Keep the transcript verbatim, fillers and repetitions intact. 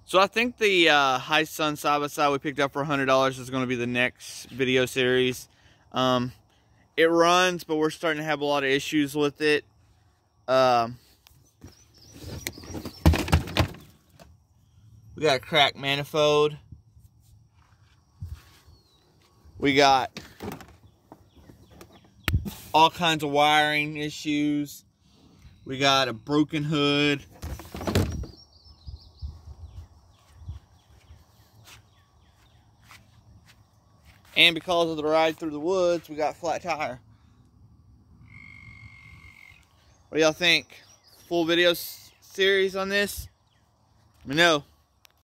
So I think the uh, Hisun side-by-side we picked up for one hundred dollars is going to be the next video series. Um, it runs, but we're starting to have a lot of issues with it. Um, we got a cracked manifold. We got all kinds of wiring issues. We got a broken hood. And because of the ride through the woods, we got a flat tire. What do y'all think? Full video series on this? Let me know.